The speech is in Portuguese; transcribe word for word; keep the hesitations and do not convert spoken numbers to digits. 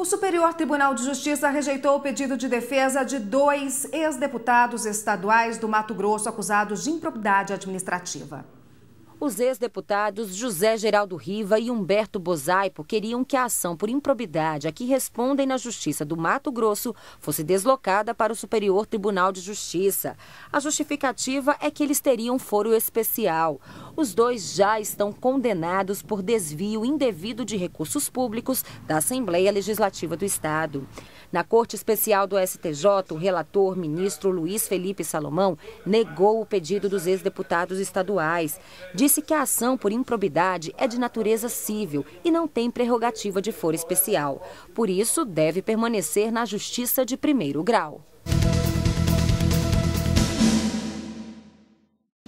O Superior Tribunal de Justiça rejeitou o pedido de defesa de dois ex-deputados estaduais do Mato Grosso acusados de improbidade administrativa. Os ex-deputados José Geraldo Riva e Humberto Bozaipo queriam que a ação por improbidade a que respondem na Justiça do Mato Grosso fosse deslocada para o Superior Tribunal de Justiça. A justificativa é que eles teriam foro especial. Os dois já estão condenados por desvio indevido de recursos públicos da Assembleia Legislativa do Estado. Na Corte Especial do S T J, o relator, ministro Luiz Felipe Salomão, negou o pedido dos ex-deputados estaduais. Disse que a ação por improbidade é de natureza civil e não tem prerrogativa de foro especial. Por isso, deve permanecer na Justiça de primeiro grau.